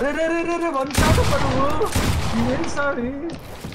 అరే రే రే రే రే one shot అప్ప నువ్వు వెరీ సారీ